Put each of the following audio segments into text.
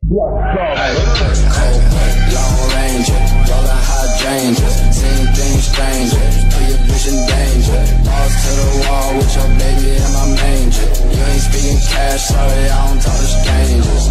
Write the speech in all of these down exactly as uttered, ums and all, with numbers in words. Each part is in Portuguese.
Hey, cold, long range, rolling hydrangeas, seeing things stranger, put your bitch in danger, lost to the wall with your baby in my manger, you ain't speaking cash, sorry, I don't talk to strangers.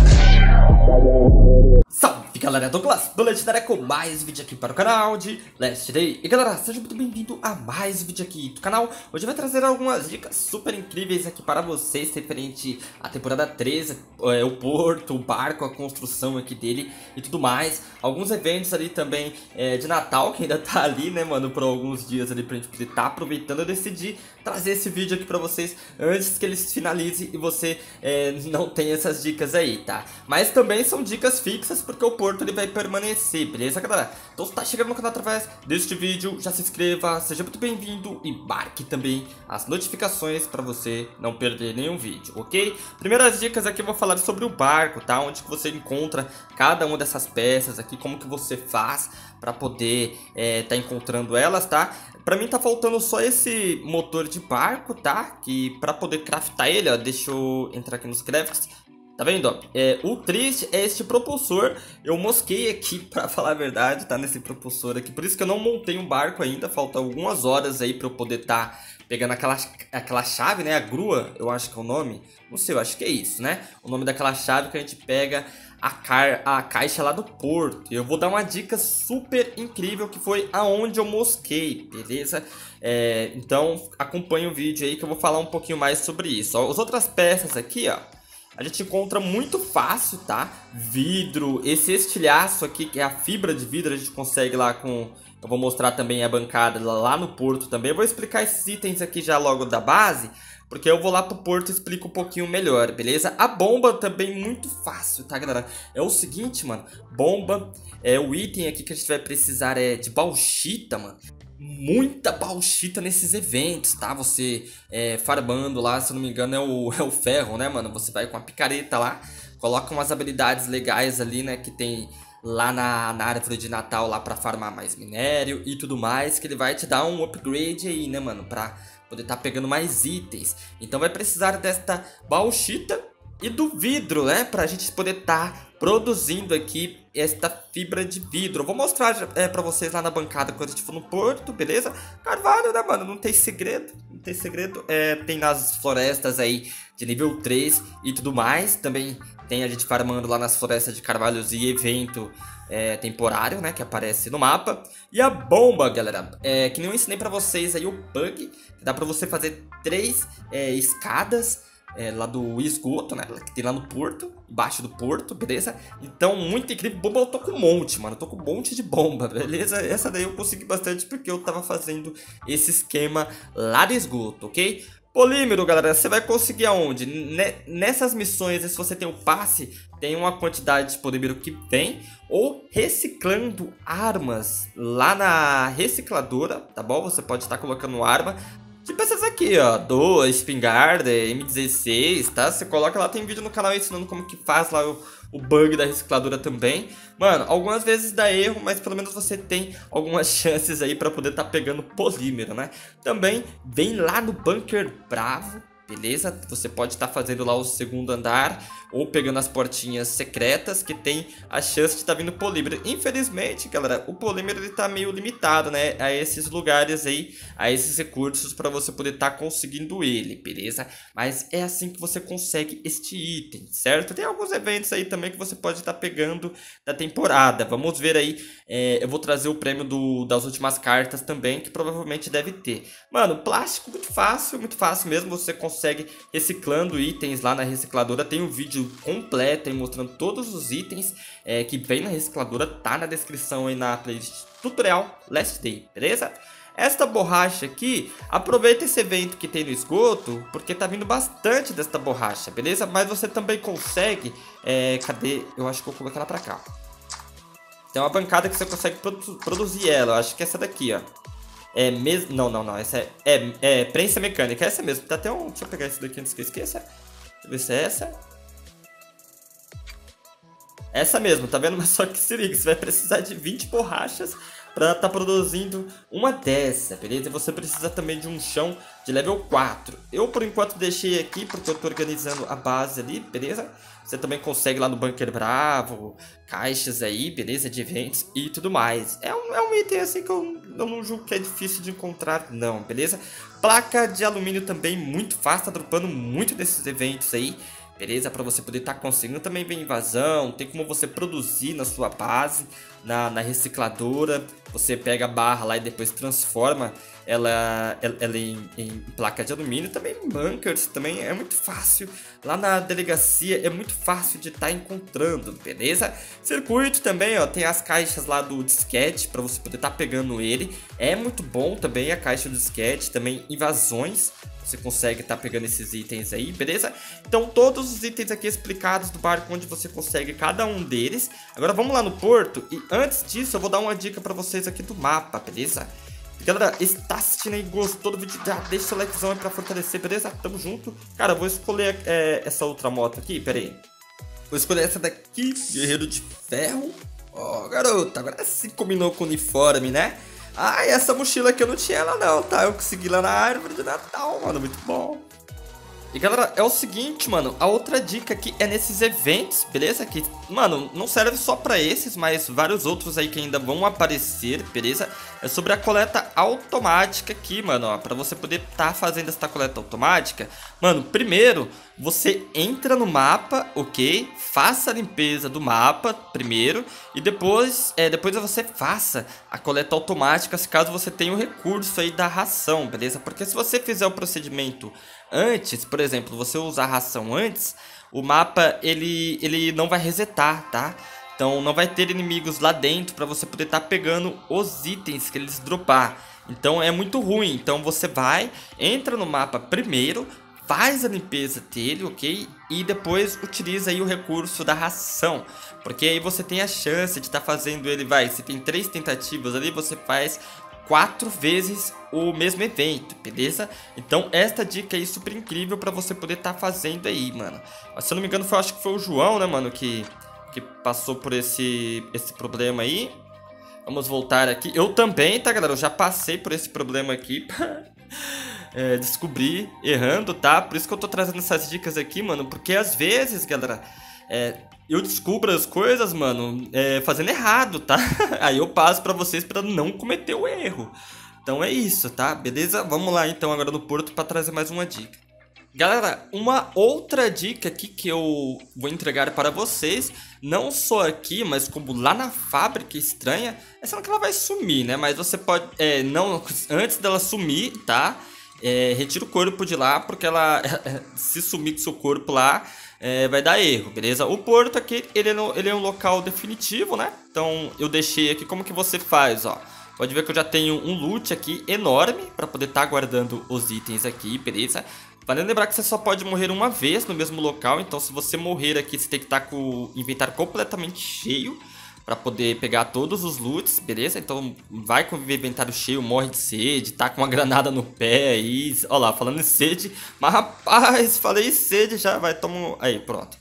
Salve galera, Douglas do Legendária com mais vídeo aqui para o canal de Last Day. E galera, seja muito bem-vindo a mais vídeo aqui do canal. Hoje eu vou trazer algumas dicas super incríveis aqui para vocês referente à temporada treze, é, o porto, o barco, a construção aqui dele e tudo mais. Alguns eventos ali também é, de Natal que ainda tá ali, né mano, por alguns dias ali pra gente poder estar tá aproveitando. Eu decidi trazer esse vídeo aqui pra vocês antes que ele se finalize e você é, não tenha essas dicas aí, tá? Mas também são dicas fixas porque o porto ele vai permanecer, beleza galera? Então se tá chegando no canal através deste vídeo, já se inscreva, seja muito bem-vindo e marque também as notificações para você não perder nenhum vídeo, ok? Primeiras dicas aqui eu vou falar sobre o barco, tá? Onde que você encontra cada uma dessas peças aqui, como que você faz para poder é, tá encontrando elas, tá? Pra mim tá faltando só esse motor de barco, tá? Que pra poder craftar ele, ó, deixa eu entrar aqui nos crafts. Tá vendo, ó? É, o triste é este propulsor. Eu mosquei aqui, pra falar a verdade, tá? Nesse propulsor aqui. Por isso que eu não montei um barco ainda. Falta algumas horas aí pra eu poder tá pegando aquela, aquela chave, né? A grua, eu acho que é o nome. Não sei, eu acho que é isso, né? O nome daquela chave que a gente pega a, car a caixa lá do porto. Eu vou dar uma dica super incrível que foi aonde eu mosquei, beleza? É, então acompanhe o vídeo aí que eu vou falar um pouquinho mais sobre isso. Ó, as outras peças aqui, ó, a gente encontra muito fácil, tá? Vidro, esse estilhaço aqui, que é a fibra de vidro, a gente consegue lá com... Eu vou mostrar também a bancada lá no porto também. Eu vou explicar esses itens aqui já logo da base, porque eu vou lá pro porto e explico um pouquinho melhor, beleza? A bomba também muito fácil, tá, galera? É o seguinte, mano. Bomba, é o item aqui que a gente vai precisar é de bauxita, mano. Muita bauxita nesses eventos, tá? Você é, farmando lá, se eu não me engano é o, é o ferro, né, mano? Você vai com a picareta lá, coloca umas habilidades legais ali, né? Que tem lá na, na árvore de Natal lá pra farmar mais minério e tudo mais, que ele vai te dar um upgrade aí, né, mano? Pra poder tá pegando mais itens. Então vai precisar desta bauxita e do vidro, né? Pra gente poder tá produzindo aqui esta fibra de vidro. Eu vou mostrar é, pra vocês lá na bancada quando a gente for no porto, beleza? Carvalho, né, mano? Não tem segredo. Não tem segredo. É, tem nas florestas aí de nível três e tudo mais. Também tem a gente farmando lá nas florestas de carvalhos e evento é, temporário, né? Que aparece no mapa. E a bomba, galera. É, que nem eu ensinei pra vocês aí o bug. Dá pra você fazer três é, escadas É, lá do esgoto, né? Que tem lá no porto, embaixo do porto, beleza? Então, muito incrível. Bomba eu tô com um monte, mano. Eu tô com um monte de bomba, beleza? Essa daí eu consegui bastante porque eu tava fazendo esse esquema lá do esgoto, ok? Polímero, galera, você vai conseguir aonde? Nessas missões, se você tem o passe, tem uma quantidade de polímero que vem. Ou reciclando armas lá na recicladora, tá bom? Você pode estar colocando arma. Tipo essas aqui, ó, do espingarda, M dezesseis, tá? Você coloca lá, tem vídeo no canal ensinando como que faz lá o, o bug da recicladora também. Mano, algumas vezes dá erro, mas pelo menos você tem algumas chances aí pra poder tá pegando polímero, né? Também vem lá no Bunker Bravo, beleza? Você pode estar fazendo lá o segundo andar ou pegando as portinhas secretas que tem a chance de estar vindo polímero. Infelizmente, galera, o polímero ele tá meio limitado, né? A esses lugares aí, a esses recursos para você poder estar conseguindo ele, beleza? Mas é assim que você consegue este item, certo? Tem alguns eventos aí também que você pode estar pegando da temporada. Vamos ver aí, é, eu vou trazer o prêmio do, das últimas cartas também, que provavelmente deve ter. Mano, plástico muito fácil, muito fácil mesmo, você consegue consegue reciclando itens lá na recicladora. Tem um vídeo completo aí mostrando todos os itens é, que vem na recicladora, tá na descrição aí na playlist tutorial Last Day, beleza? Esta borracha aqui, aproveita esse evento que tem no esgoto, porque tá vindo bastante desta borracha, beleza? Mas você também consegue, é, cadê? Eu acho que eu vou colocar ela pra cá. Tem uma bancada que você consegue produ produzir ela, eu acho que é essa daqui, ó. É mesmo. Não, não, não. Essa é, é, é prensa mecânica. Essa mesmo. Tá até um. Deixa eu pegar esse daqui antes que eu esqueça. Deixa eu ver se é essa. Essa mesmo, tá vendo? Mas só que se liga, você vai precisar de vinte borrachas pra tá produzindo uma dessa, beleza? Você precisa também de um chão de level quatro. Eu, por enquanto, deixei aqui porque eu tô organizando a base ali, beleza? Você também consegue lá no Bunker Bravo, caixas aí, beleza? De eventos e tudo mais. É um, é um item assim que eu, eu não julgo que é difícil de encontrar, não, beleza? Placa de alumínio também muito fácil, tá dropando muito desses eventos aí. Beleza? Para você poder estar tá conseguindo. Também vem invasão. Tem como você produzir na sua base, na, na recicladora. Você pega a barra lá e depois transforma ela, ela, ela em, em placa de alumínio. Também em bunkers. Também é muito fácil. Lá na delegacia é muito fácil de estar tá encontrando. Beleza? Circuito também, ó. Tem as caixas lá do disquete para você poder estar tá pegando ele. É muito bom também a caixa do disquete. Também invasões. Você consegue estar tá pegando esses itens aí, beleza? Então todos os itens aqui explicados do barco, onde você consegue cada um deles. Agora vamos lá no porto. E antes disso eu vou dar uma dica pra vocês aqui do mapa, beleza? Galera, está assistindo aí, gostou do vídeo? Já deixa o likezão aí pra fortalecer, beleza? Tamo junto. Cara, eu vou escolher é, essa outra moto aqui, pera aí. Vou escolher essa daqui, Guerreiro de Ferro. Ó, oh, garoto, agora sim combinou com o uniforme, né? Ah, e essa mochila aqui eu não tinha ela não, tá? Eu consegui lá na árvore de Natal, mano, muito bom. E galera, é o seguinte, mano, a outra dica aqui é nesses eventos, beleza? Que, mano, não serve só pra esses, mas vários outros aí que ainda vão aparecer, beleza? É sobre a coleta automática aqui, mano, ó. Pra você poder tá fazendo essa coleta automática, mano, primeiro você entra no mapa, ok? Faça a limpeza do mapa primeiro e depois, é, depois você faça a coleta automática se caso você tenha o recurso aí da ração, beleza? Porque se você fizer o procedimento antes, por exemplo, você usar a ração antes, o mapa ele, ele não vai resetar, tá? Então não vai ter inimigos lá dentro para você poder estar tá pegando os itens que eles dropar. Então é muito ruim. Então você vai, entra no mapa primeiro, faz a limpeza dele, ok? E depois utiliza aí o recurso da ração. Porque aí você tem a chance de estar tá fazendo ele, vai, se tem três tentativas ali, você faz quatro vezes o mesmo evento, beleza? Então esta dica aí é super incrível pra você poder estar tá fazendo aí, mano. Mas, se eu não me engano, foi, acho que foi o João, né, mano, que, que passou por esse, esse problema aí. Vamos voltar aqui. Eu também, tá, galera? Eu já passei por esse problema aqui. é, descobri errando, tá? Por isso que eu tô trazendo essas dicas aqui, mano. Porque às vezes, galera, é, eu descubro as coisas, mano, é, fazendo errado, tá? Aí eu passo pra vocês pra não cometer o erro. Então é isso, tá? Beleza? Vamos lá então agora no porto pra trazer mais uma dica. Galera, uma outra dica aqui que eu vou entregar para vocês, não só aqui, mas como lá na fábrica estranha, é só que ela vai sumir, né? Mas você pode, é, não, antes dela sumir, tá? É, retira o corpo de lá, porque ela, se sumir com seu corpo lá, é, vai dar erro, beleza? O porto aqui, ele é, no, ele é um local definitivo, né? Então eu deixei aqui como que você faz, ó. Pode ver que eu já tenho um loot aqui enorme para poder estar tá guardando os itens aqui, beleza? Vale lembrar que você só pode morrer uma vez no mesmo local, então se você morrer aqui, você tem que estar tá com o inventário completamente cheio para poder pegar todos os loots, beleza? Então vai com o inventário cheio, morre de sede, tá com uma granada no pé aí, ó lá, falando em sede, mas rapaz, falei sede já, vai, toma, aí, pronto.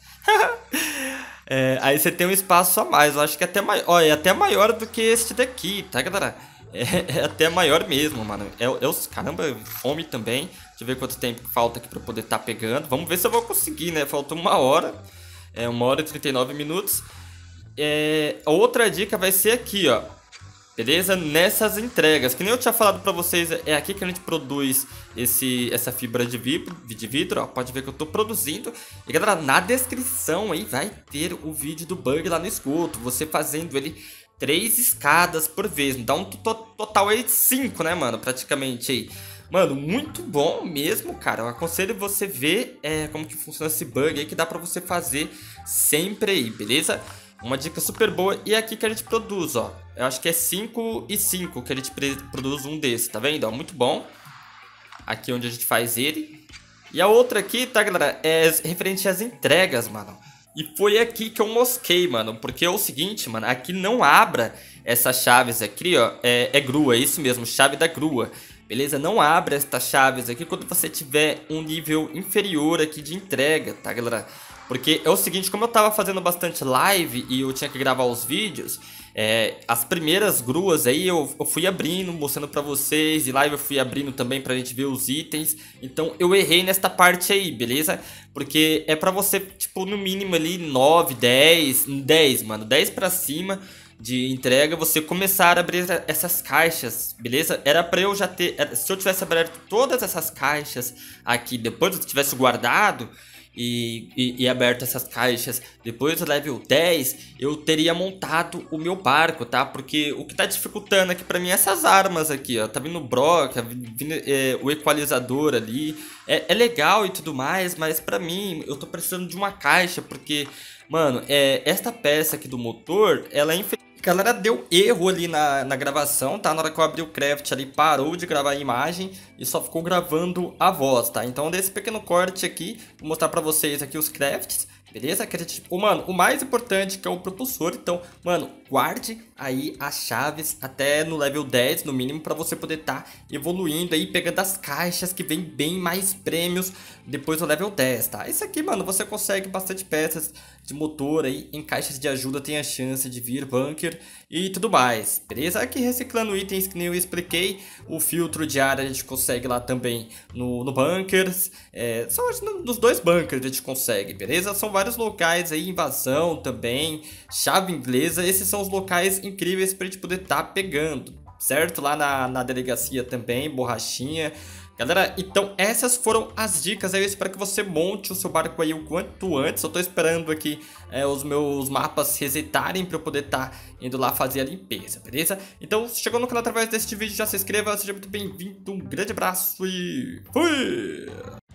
é, aí você tem um espaço a mais, eu acho que é até maior, ó, é até maior do que este daqui, tá, galera? É, é até maior mesmo, mano. É, é os, caramba, fome também. Deixa eu ver quanto tempo falta aqui pra poder estar tá pegando. Vamos ver se eu vou conseguir, né? Falta uma hora. É uma hora e trinta e nove minutos. É, a outra dica vai ser aqui, ó. Beleza? Nessas entregas. Que nem eu tinha falado pra vocês, é aqui que a gente produz esse, essa fibra de vidro, de vidro, ó. Pode ver que eu tô produzindo. E galera, na descrição aí vai ter o vídeo do bug lá no esgoto. Você fazendo ele três escadas por vez. Dá um total aí de cinco, né, mano? Praticamente aí. Mano, muito bom mesmo, cara. Eu aconselho você ver é, como que funciona esse bug aí, que dá pra você fazer sempre aí, beleza? Uma dica super boa. E é aqui que a gente produz, ó. Eu acho que é cinco e cinco que a gente produz um desse, tá vendo? Ó, muito bom. Aqui onde a gente faz ele. E a outra aqui, tá, galera? É referente às entregas, mano. E foi aqui que eu mosquei, mano. Porque é o seguinte, mano. Aqui não abra essas chaves aqui, ó. É, é grua, é isso mesmo. Chave da grua. Beleza? Não abra estas chaves aqui quando você tiver um nível inferior aqui de entrega, tá, galera? Porque é o seguinte, como eu tava fazendo bastante live e eu tinha que gravar os vídeos, é, as primeiras gruas aí eu, eu fui abrindo, mostrando pra vocês, e live eu fui abrindo também pra gente ver os itens. Então eu errei nesta parte aí, beleza? Porque é pra você, tipo, no mínimo ali nove, dez, dez, mano, dez pra cima de entrega, você começar a abrir essas caixas, beleza? Era pra eu já ter, se eu tivesse aberto todas essas caixas aqui, depois eu tivesse guardado e, e, e aberto essas caixas depois do level dez, eu teria montado o meu barco, tá? Porque o que tá dificultando aqui pra mim é essas armas aqui, ó. Tá vindo o broca, vindo, é, o equalizador ali, é, é legal e tudo mais, mas pra mim eu tô precisando de uma caixa, porque, mano, é, esta peça aqui do motor, ela é infelizmente... Galera, deu erro ali na, na gravação, tá? Na hora que eu abri o craft ali, parou de gravar a imagem e só ficou gravando a voz, tá? Então, desse pequeno corte aqui, vou mostrar pra vocês aqui os crafts, beleza? Que a gente, oh, mano, o mais importante que é o propulsor. Então, mano, guarde aí as chaves até no level dez, no mínimo, pra você poder tá evoluindo aí, pegando as caixas que vem bem mais prêmios depois do level dez, tá? Isso aqui, mano, você consegue bastante peças de motor aí em caixas de ajuda, tem a chance de vir bunker e tudo mais, beleza? Aqui reciclando itens que nem eu expliquei, o filtro de ar a gente consegue lá também no, no bunkers, é, só nos dois bunkers a gente consegue, beleza? São vários locais aí, invasão também, chave inglesa, esses são os locais incríveis pra gente poder tá pegando, certo? Lá na, na delegacia também, borrachinha. Galera, então essas foram as dicas. Eu espero que você monte o seu barco aí o quanto antes. Eu tô esperando aqui é, os meus mapas resetarem pra eu poder estar tá indo lá fazer a limpeza, beleza? Então, se chegou no canal através deste vídeo, já se inscreva, seja muito bem-vindo, um grande abraço e fui!